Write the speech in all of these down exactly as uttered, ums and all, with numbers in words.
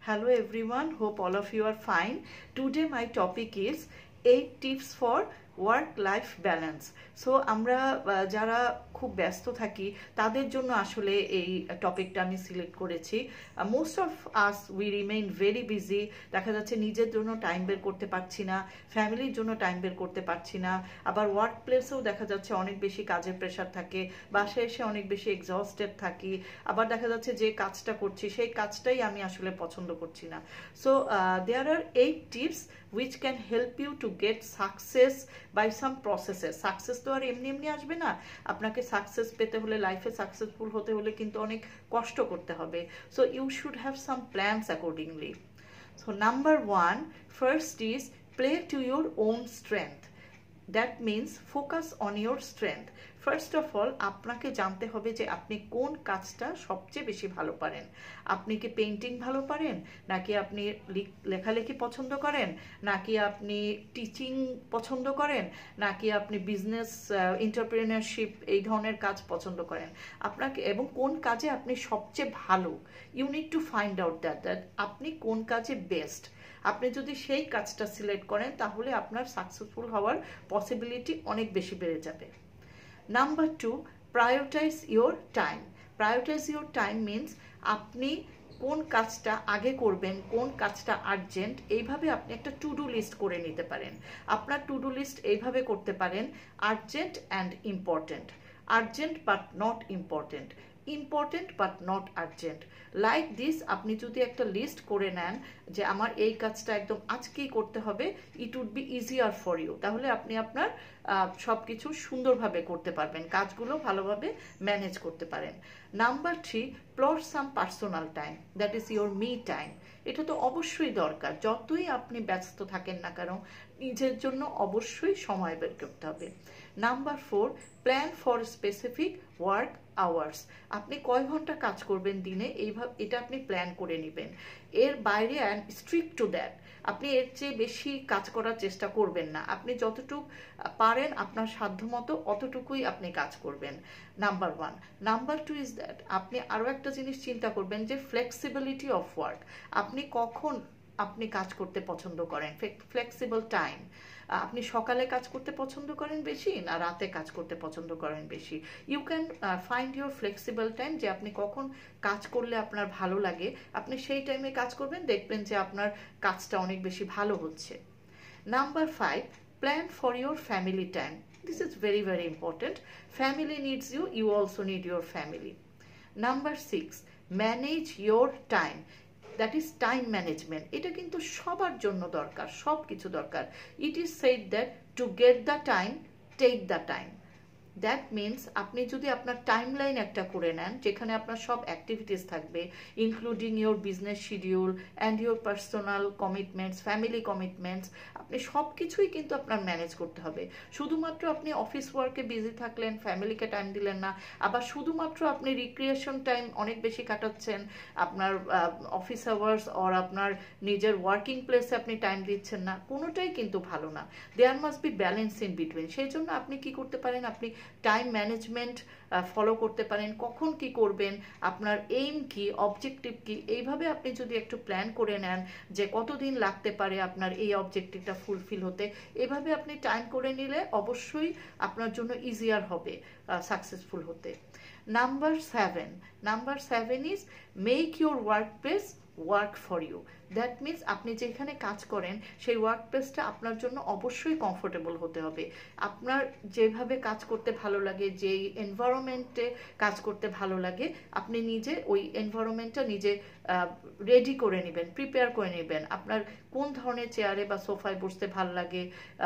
Hello everyone, hope all of you are fine. Today my topic is eight tips for work life balance. So আমরা যারা খুব ব্যস্ত থাকি তাদের জন্য আসলে এই টপিকটা আমি সিলেক্ট করেছি। Most of us we remain very busy. দেখা যাচ্ছে নিজের জন্য টাইম বের করতে পারছি না, ফ্যামিলির জন্য টাইম বের করতে পারছি না, আবার ওয়ার্ক প্লেসেও দেখা যাচ্ছে অনেক বেশি কাজের প্রেশার থাকে, বাসায় এসে অনেক বেশি এক্সস্টেড থাকি, আবার দেখা যাচ্ছে যে কাজটা করছি সেই কাজটাই আমি আসলে পছন্দ করছি না। So there are eight tips which can help you to get success by some processes. Success তো আর এমনি এমনি আসবে না, আপনাকে সাকসেস পেতে হলে, লাইফে সাকসেসফুল হতে হলে কিন্তু অনেক কষ্ট করতে হবে। So you should have some plans accordingly. So number one, first is play to your own strength. That means focus on your strength. First of all আপনাকে জানতে হবে যে আপনি কোন কাজটা সবচেয়ে বেশি ভালো পারেন। আপনি কি পেইন্টিং ভালো পারেন, নাকি আপনি লেখালেখি পছন্দ করেন, নাকি আপনি টিচিং পছন্দ করেন, নাকি আপনি বিজনেস এন্টারপ্রেনারশিপ এই ধরনের কাজ পছন্দ করেন, আপনাকে এবং কোন কাজে আপনি সবচেয়ে ভালো। You need to find out that that আপনি কোন কাজে বেস্ট। আপনি যদি সেই কাজটা সিলেক্ট করেন তাহলে আপনার সাকসেসফুল হওয়ার পসিবিলিটি অনেক বেশি বেড়ে যাবে। Number two, prioritise your time. Prioritise your time means আপনি কোন কাজটা আগে করবেন, কোন কাজটা আর্জেন্ট, এইভাবে আপনি একটা টু ডু লিস্ট করে নিতে পারেন। আপনার টু ডু লিস্ট এইভাবে করতে পারেন, urgent and important, urgent but not important, important but not urgent. Like this আপনি যদি একটা লিস্ট করে নেন যে আমার এই কাজটা একদম আজকেই করতে হবে, it would be easier for you. তাহলে আপনি আপনার সব কিছু সুন্দরভাবে করতে পারবেন, কাজগুলো ভালোভাবে ম্যানেজ করতে পারেন। Number three, plot some personal time, that is your me time. এটা তো অবশ্যই দরকার, যতই আপনি ব্যস্ত থাকেন না কেন নিজের জন্য অবশ্যই সময় বের করতে হবে। Number four, plan for specific work hours. আপনি কয় ঘন্টা কাজ করবেন দিনে, এইভাবে এটা আপনি প্ল্যান করে নেবেন। এর বাইরে অ্যান্ড স্ট্রিক্ট টু দ্যাট, আপনি এর চেয়ে বেশি কাজ করার চেষ্টা করবেন না। আপনি যতটুকু পারেন আপনার সাধ্যমতো অতটুকুই আপনি কাজ করবেন। Number one. Number two is that আপনি আরও একটা জিনিস চিন্তা করবেন যে ফ্লেক্সিবিলিটি অফ ওয়ার্ক। আপনি কখন আপনি কাজ করতে পছন্দ করেন, ফ্লেক্সিবল টাইম। আপনি সকালে কাজ করতে পছন্দ করেন বেশি, না রাতে কাজ করতে পছন্দ করেন বেশি। You can find your flexible time, যে আপনি কখন কাজ করলে আপনার ভালো লাগে আপনি সেই টাইমে কাজ করবেন, দেখবেন যে আপনার কাজটা অনেক বেশি ভালো হচ্ছে। Number five, plan for your family time. This is very very important. Family needs you, you also need your family. Number six, manage your time, that is time management. এটা কিন্তু সবার জন্য দরকার, সব কিছু দরকার। It is said that to get the time take the time. That means আপনি যদি আপনার টাইম লাইন একটা করে নেন যেখানে আপনার সব অ্যাক্টিভিটিস থাকবে, including your business schedule and your personal commitments, family commitments, আপনি সব কিছুই কিন্তু আপনার ম্যানেজ করতে হবে। শুধুমাত্র আপনি অফিস ওয়ার্কে বিজি থাকলেন, ফ্যামিলিকে টাইম দিলেন না, আবার শুধুমাত্র আপনি রিক্রিয়েশন টাইম অনেক বেশি কাটাচ্ছেন আপনার অফিস আওয়ার্স অর আপনার নিজের ওয়ার্কিং প্লেসে আপনি টাইম দিচ্ছেন না, কোনোটাই কিন্তু ভালো না। There must be balance in between. সেই জন্য আপনি কি করতে পারেন, আপনি টাইম ম্যানেজমেন্ট ফলো করতে পারেন, কখন কি করবেন, আপনার এইম কি, অবজেক্টিভ কি, এইভাবে আপনি যদি একটু প্ল্যান করে নেন যে কতদিন লাগতে পারে আপনার এই অবজেক্টিভটা ফুলফিল হতে, এভাবে আপনি টাইম করে নিলে অবশ্যই আপনার জন্য ইজিয়ার হবে সাকসেসফুল হতে। Number seven, number seven is make your workplace work for you. That means আপনি যেখানে কাজ করেন সেই ওয়ার্ক প্লেসটা আপনার জন্য অবশ্যই কমফোর্টেবল হতে হবে। আপনার যেভাবে কাজ করতে ভালো লাগে, যেই এনভায়রনমেন্টে কাজ করতে ভালো লাগে, আপনি নিজে ওই এনভায়রনমেন্টটা নিজে রেডি করে নেবেন, প্রিপেয়ার করে নেবেন। আপনার কোন ধরনের চেয়ারে বা সোফায় বসতে ভালো লাগে,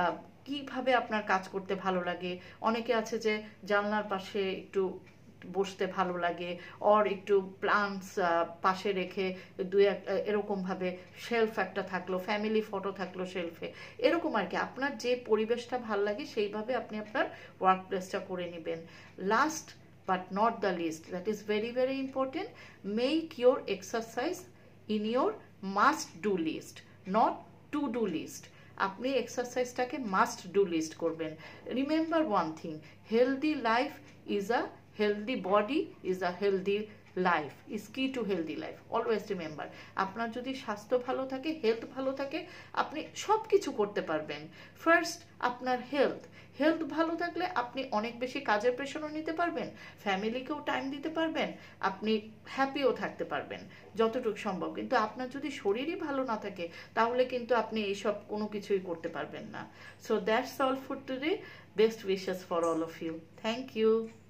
কিভাবে আপনার কাজ করতে ভালো লাগে। অনেকে আছে যে জানলার পাশে একটু বসতে ভালো লাগে, অর একটু প্লান্টস পাশে রেখে দু এক এরকমভাবে শেলফ একটা থাকলো, ফ্যামিলি ফটো থাকলো শেলফে, এরকম আর কি। আপনার যে পরিবেশটা ভালো লাগে সেইভাবে আপনি আপনার ওয়ার্ক প্লেসটা করে নেবেন। Last but not the least, that is very very important, make your exercise in your must do list, not to do list. আপনি এক্সারসাইজটাকে মাস্ট ডু লিস্ট করবেন। Remember one thing, healthy life is a healthy body is a healthy life is key to healthy life. Always remember, আপনার যদি স্বাস্থ্য ভালো থাকে, health ভালো থাকে, আপনি সব কিছু করতে পারবেন। ফার্স্ট আপনার হেলথ, হেলথ ভালো থাকলে আপনি অনেক বেশি কাজের প্রেশারও নিতে পারবেন, ফ্যামিলিকেও টাইম দিতে পারবেন, আপনি হ্যাপিও থাকতে পারবেন যতটুকু সম্ভব। কিন্তু আপনার যদি শরীরই ভালো না থাকে তাহলে কিন্তু আপনি এইসব কোনো কিছুই করতে পারবেন না। So that's all for today. Best wishes for all of you. Thank you.